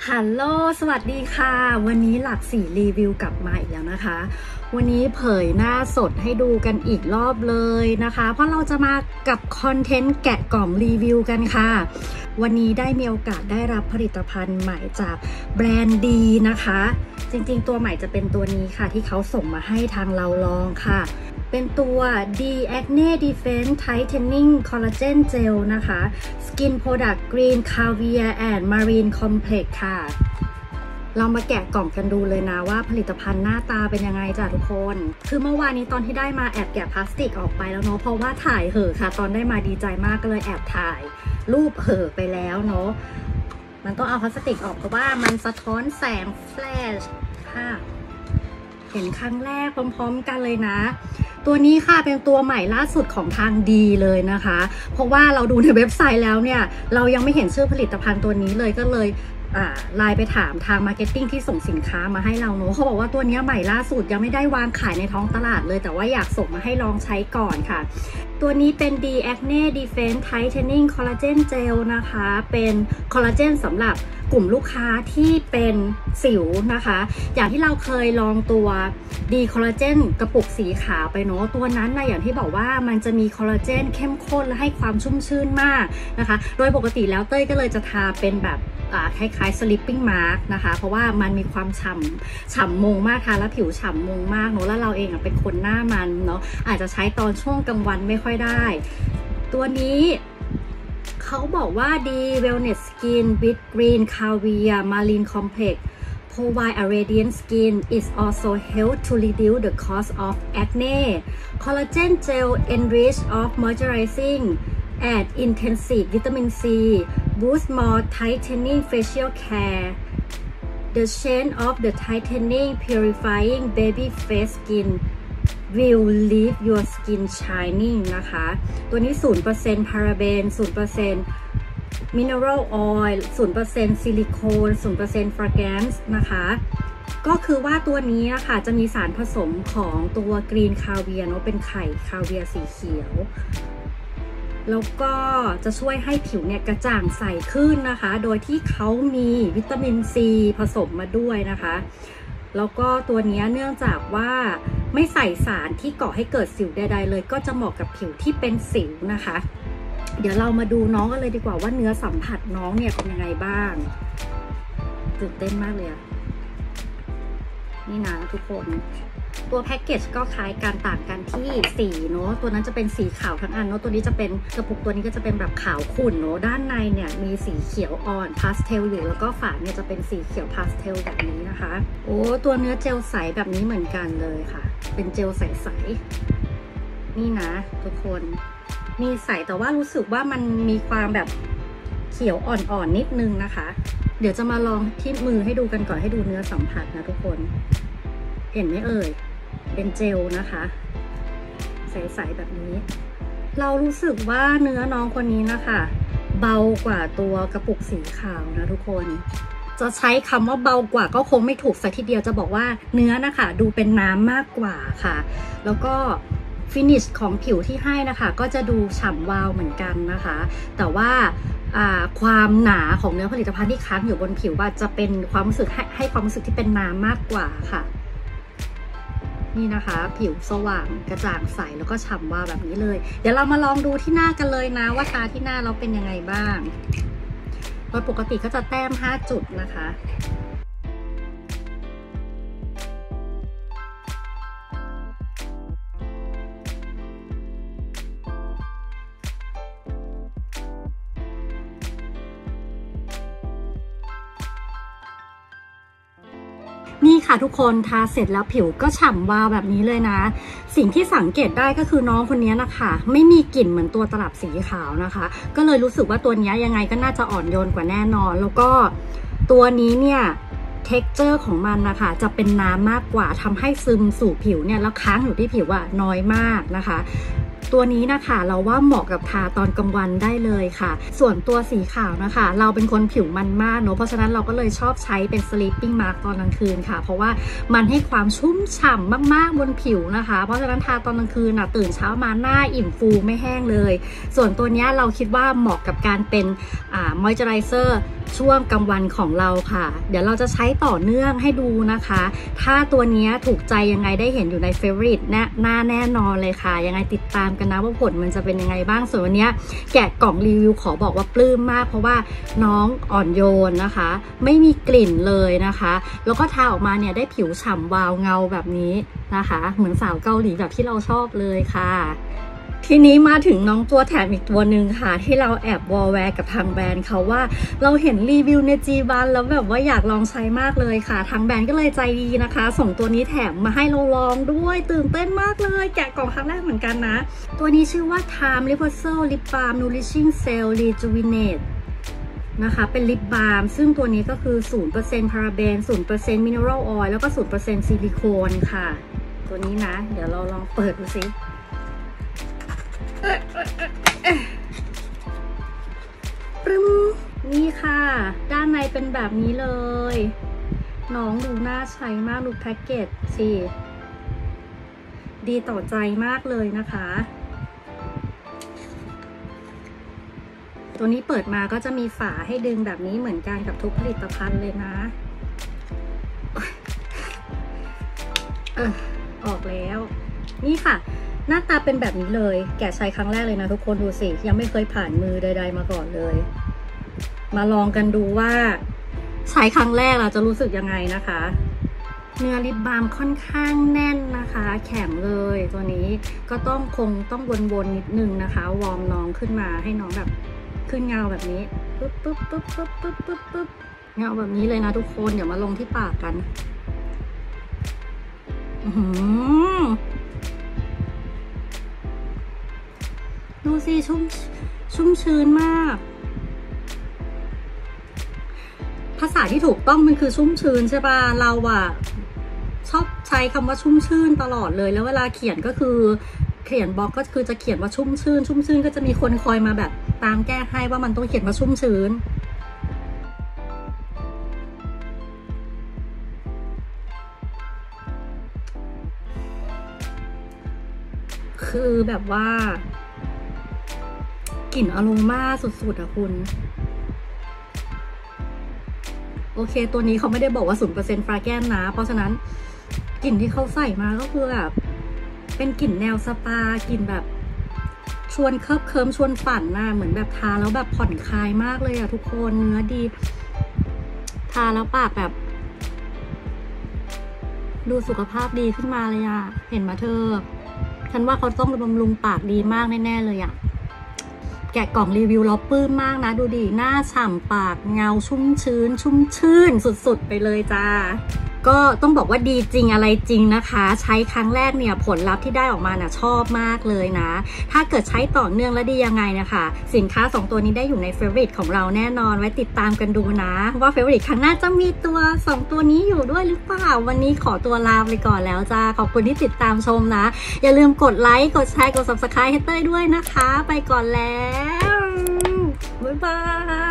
ฮัลโหลสวัสดีค่ะวันนี้หลักสีรีวิวกลับมาอีกแล้วนะคะวันนี้เผยหน้าสดให้ดูกันอีกรอบเลยนะคะเพราะเราจะมากับคอนเทนต์แกะกล่องรีวิวกันค่ะวันนี้ได้มีโอกาสได้รับผลิตภัณฑ์ใหม่จากแบรนด์ดีนะคะจริงๆตัวใหม่จะเป็นตัวนี้ค่ะที่เขาส่งมาให้ทางเราลองค่ะเป็นตัว D Acne Defense Tightening Collagen Gel นะคะ Skin Product Green Caviar and Marine Complex ค่ะเรามาแกะกล่องกันดูเลยนะว่าผลิตภัณฑ์หน้าตาเป็นยังไงจ้ะทุกคนคือเมื่อวานนี้ตอนที่ได้มาแอบแกะพลาสติกออกไปแล้วเนาะเพราะว่าถ่ายเหอะค่ะตอนได้มาดีใจมากก็เลยแอบถ่ายรูปเหอะไปแล้วเนาะมันต้องเอาพลาสติกออกเพราะว่ามันสะท้อนแสงแฟลชค่ะเห็นครั้งแรกพร้อมๆกันเลยนะตัวนี้ค่ะเป็นตัวใหม่ล่าสุดของทางดีเลยนะคะเพราะว่าเราดูในเว็บไซต์แล้วเนี่ยเรายังไม่เห็นชื่อผลิตภัณฑ์ตัวนี้เลยก็เลยไลน์ไปถามทางมาร์เก็ตติ้งที่ส่งสินค้ามาให้เราเนอะเขาบอกว่าตัวนี้ใหม่ล่าสุดยังไม่ได้วางขายในท้องตลาดเลยแต่ว่าอยากส่งมาให้ลองใช้ก่อนค่ะตัวนี้เป็น D Acne Defense Tightening Collagen Gel นะคะเป็นคอลลาเจนสำหรับกลุ่มลูกค้าที่เป็นสิวนะคะอย่างที่เราเคยลองตัว D Collagen กระปุกสีขาวไปเนาะตัวนั้นนะอย่างที่บอกว่ามันจะมีคอลลาเจนเข้มข้นและให้ความชุ่มชื่นมากนะคะโดยปกติแล้วเต้ยก็เลยจะทาเป็นแบบคล้ายๆ sleeping mask นะคะเพราะว่ามันมีความฉ่ำมงมากค่ะแล้วผิวฉ่ำมงมากเนาะแล้วเราเองเป็นคนหน้ามันเนาะอาจจะใช้ตอนช่วงกลางวันไม่ค่อยได้ตัวนี้เขาบอกว่าดี Wellness Skin with Green Caviar Marine Complex provide a radiant skin. It also helps to reduce the cause of acne. Collagen gel enriched of moisturizing add intensive vitamin C, boost more tightening facial care. The chain of the tightening purifying baby face skin will leave your skin shining นะคะตัวนี้ 0% paraben 0% mineral oil 0% ซิลิโคน 0% fragrance นะคะก็คือว่าตัวนี้นะคะจะมีสารผสมของตัวกรีนคาเวียร์เนาะเป็นไข่คาเวียร์สีเขียวแล้วก็จะช่วยให้ผิวเนี่ยกระจ่างใสขึ้นนะคะโดยที่เขามีวิตามินซีผสมมาด้วยนะคะแล้วก็ตัวนี้เนื่องจากว่าไม่ใส่สารที่ก่อให้เกิดสิวใดๆเลยก็จะเหมาะกับผิวที่เป็นสิวนะคะเดี๋ยวเรามาดูน้องกันเลยดีกว่าว่าเนื้อสัมผัสน้องเนี่ยเป็นยังไงบ้างตื่นเต้นมากเลยอะนี่นะทุกคนตัวแพ็กเกจก็คล้ายกันต่างกันที่สีเนาะตัวนั้นจะเป็นสีขาวทั้งอันเนาะตัวนี้จะเป็นกระปุกตัวนี้ก็จะเป็นแบบขาวขุ่นเนาะด้านในเนี่ยมีสีเขียวอ่อนพาสเทลอยู่แล้วก็ฝาเนี่ยจะเป็นสีเขียวพาสเทลแบบนี้นะคะโอ้ตัวเนื้อเจลใสแบบนี้เหมือนกันเลยค่ะเป็นเจลใสๆนี่นะทุกคนมีใสแต่ว่ารู้สึกว่ามันมีความแบบเขียวอ่อนๆนิดนึงนะคะเดี๋ยวจะมาลองที่มือให้ดูกันก่อนให้ดูเนื้อสัมผัสนะทุกคนเห็นไหมเอ่ยเป็นเจลนะคะใสๆแบบนี้เรารู้สึกว่าเนื้อน้องคนนี้นะคะเบากว่าตัวกระปุกสีขาวนะทุกคนจะใช้คำว่าเบากว่าก็คงไม่ถูกสักทีเดียวจะบอกว่าเนื้อนะคะดูเป็นน้ำมากกว่าค่ะแล้วก็ฟินิชของผิวที่ให้นะคะก็จะดูฉ่ำวาวเหมือนกันนะคะแต่ว่าความหนาของเนื้อผลิตภัณฑ์ที่ค้างอยู่บนผิวว่าจะเป็นความรู้สึกให้ความรู้สึกที่เป็นน้ำมากกว่าค่ะนี่นะคะผิวสว่างกระจ่างใสแล้วก็ฉ่ำวาวแบบนี้เลยเดี๋ยวเรามาลองดูที่หน้ากันเลยนะว่าทาที่หน้าเราเป็นยังไงบ้างโดยปกติก็จะแต้ม5จุดนะคะนี่ค่ะทุกคนทาเสร็จแล้วผิวก็ฉ่ำวาวแบบนี้เลยนะสิ่งที่สังเกตได้ก็คือน้องคนนี้นะคะไม่มีกลิ่นเหมือนตัวตลับสีขาวนะคะก็เลยรู้สึกว่าตัวนี้ยังไงก็น่าจะอ่อนโยนกว่าแน่นอนแล้วก็ตัวนี้เนี่ยtexture ของมันนะคะจะเป็นน้ำมากกว่าทำให้ซึมสู่ผิวเนี่ยแล้วค้างอยู่ที่ผิวน้อยมากนะคะตัวนี้นะคะเราว่าเหมาะกับทาตอนกลางวันได้เลยค่ะส่วนตัวสีขาวนะคะเราเป็นคนผิวมันมากเนอะเพราะฉะนั้นเราก็เลยชอบใช้เป็น sleeping mask ตอนกลางคืนค่ะเพราะว่ามันให้ความชุ่มฉ่ำมากๆบนผิวนะคะเพราะฉะนั้นทาตอนกลางคืนตื่นเช้ามาหน้าอิ่มฟูไม่แห้งเลยส่วนตัวนี้เราคิดว่าเหมาะกับการเป็นmoisturizer ช่วงกลางวันของเราค่ะเดี๋ยวเราจะใช้ต่อเนื่องให้ดูนะคะถ้าตัวนี้ถูกใจยังไงได้เห็นอยู่ใน Favorite แน่นอนเลยค่ะยังไงติดตามกันนะว่าผลมันจะเป็นยังไงบ้างส่วนวันนี้แกะกล่องรีวิวขอบอกว่าปลื้มมากเพราะว่าน้องอ่อนโยนนะคะไม่มีกลิ่นเลยนะคะแล้วก็ทาออกมาเนี่ยได้ผิวฉ่ำวาวเงาแบบนี้นะคะเหมือนสาวเกาหลีแบบที่เราชอบเลยค่ะทีนี้มาถึงน้องตัวแถมอีกตัวหนึ่งค่ะที่เราแอบวอลแวร์กับทางแบรนด์เขาว่าเราเห็นรีวิวในจีบันแล้วแบบว่าอยากลองใช้มากเลยค่ะทางแบรนด์ก็เลยใจดีนะคะส่งตัวนี้แถมมาให้เราลองด้วยตื่นเต้นมากเลยแกะกล่องครั้งแรกเหมือนกันนะตัวนี้ชื่อว่า Time Reversal Lip Balm Nourishing Cell Rejuvenate นะคะเป็นลิปบาล์มซึ่งตัวนี้ก็คือ 0% พาราเบน 0% มิเนอรัลออยล์แล้วก็ 0% ซิลิโคนค่ะตัวนี้นะเดี๋ยวเราลองเปิดดูสิปรึ้มนี่ค่ะด้านในเป็นแบบนี้เลยน้องดูน่าใช้มากดูแพ็กเกจสิดีต่อใจมากเลยนะคะตัวนี้เปิดมาก็จะมีฝาให้ดึงแบบนี้เหมือนกันกับทุกผลิตภัณฑ์เลยนะออกแล้วนี่ค่ะหน้าตาเป็นแบบนี้เลยแกะใช้ครั้งแรกเลยนะทุกคนดูสิยังไม่เคยผ่านมือใดๆมาก่อนเลยมาลองกันดูว่าใช้ครั้งแรกเราจะรู้สึกยังไงนะคะเนื้อลิปบาล์มค่อนข้างแน่นนะคะแข็งเลยตัวนี้ก็ต้องวนๆนิดนึงนะคะวอร์มน้องขึ้นมาให้น้องแบบขึ้นเงาแบบนี้ปึ๊บเงาแบบนี้เลยนะทุกคนเดี๋ยวมาลงที่ปากกันดูสิชุ่มชื้นมากภาษาที่ถูกต้องมันคือชุ่มชื้นใช่ป่ะเราอะชอบใช้คำว่าชุ่มชื้นตลอดเลยแล้วเวลาเขียนก็คือเขียนบล็อกก็คือจะเขียนว่าชุ่มชื้นก็จะมีคนคอยมาแบบตามแก้ให้ว่ามันต้องเขียนว่าชุ่มชื้นคือแบบว่ากลิ่นอโรมาสุดๆอะคุณโอเคตัวนี้เขาไม่ได้บอกว่า 0% ฟราแกนนะเพราะฉะนั้นกลิ่นที่เขาใส่มาก็คือแบบเป็นกลิ่นแนวสปากลิ่นแบบชวนเคิมชวนฝันน่ะเหมือนแบบทาแล้วแบบผ่อนคลายมากเลยอะทุกคนเนื้อดีทาแล้วปากแบบดูสุขภาพดีขึ้นมาเลยอะเห็นมาเธอฉันว่าเขาต้องบำรุงปากดีมากแน่ๆเลยอะแกะกล่องรีวิวเราปลื้มมากนะดูดิหน้าฉ่ำปากเงาชุ่มชื่นสุดๆไปเลยจ้าก็ต้องบอกว่าดีจริงอะไรจริงนะคะใช้ครั้งแรกเนี่ยผลลัพธ์ที่ได้ออกมาน่ะชอบมากเลยนะถ้าเกิดใช้ต่อเนื่องแล้วดียังไงนะคะสินค้า2ตัวนี้ได้อยู่ใน Favorite ของเราแน่นอนไว้ติดตามกันดูนะว่า Favorite ครั้งหน้าจะมีตัว2ตัวนี้อยู่ด้วยหรือเปล่าวันนี้ขอตัวลาไปก่อนแล้วจ้าขอบคุณที่ติดตามชมนะอย่าลืมกดไลค์กดแชร์กด Subscribe ให้เต้ยด้วยนะคะไปก่อนแล้วบ๊ายบาย